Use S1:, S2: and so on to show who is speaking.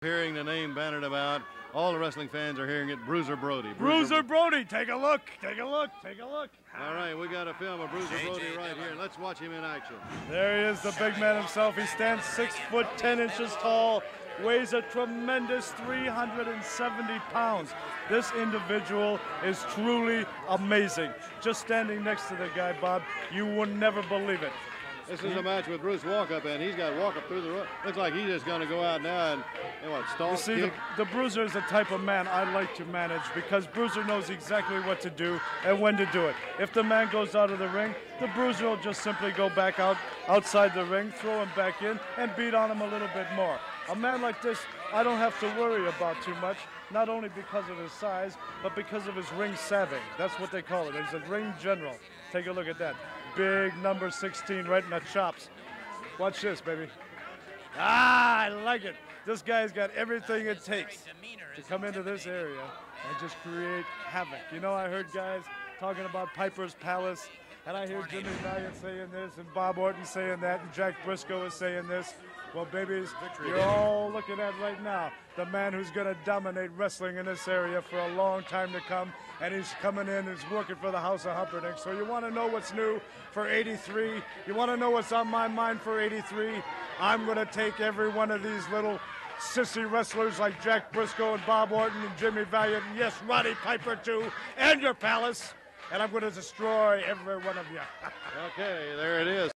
S1: Hearing the name bannered about, all the wrestling fans are hearing it. Bruiser Brody.
S2: Bruiser Brody, take a look, take a look, take a look.
S1: All right, we got a film of Bruiser Brody right here. Let's watch him in action.
S2: There he is, the big man himself. He stands 6'10" tall, weighs a tremendous 370 pounds. This individual is truly amazing. Just standing next to the guy, Bob, you would never believe it.
S1: This is a match with Bruce Walkup, and he's got Walkup through the rope. Looks like he's just going to go out now and what, stomp?
S2: You see, the Bruiser is the type of man I like to manage because Bruiser knows exactly what to do and when to do it. If the man goes out of the ring, the Bruiser will just simply go back outside the ring, throw him back in, and beat on him a little bit more. A man like this, I don't have to worry about too much, not only because of his size, but because of his ring savvy. That's what they call it. He's a ring general. Take a look at that. Big number 16 right in the chops. Watch this, baby. Ah, I like it. This guy's got everything it takes to come into this area and just create havoc. You know, I heard guys talking about Piper's Palace, and I hear Jimmy Valiant saying this, and Bob Orton saying that, and Jack Briscoe is saying this. Well, babies, you're all looking at right now the man who's going to dominate wrestling in this area for a long time to come, and he's coming in, he's working for the House of Humperdink. So you want to know what's new for 83? You want to know what's on my mind for 83? I'm going to take every one of these little sissy wrestlers like Jack Briscoe and Bob Orton and Jimmy Valiant, and yes, Roddy Piper too, and your palace, and I'm going to destroy every one of you.
S1: Okay, there it is.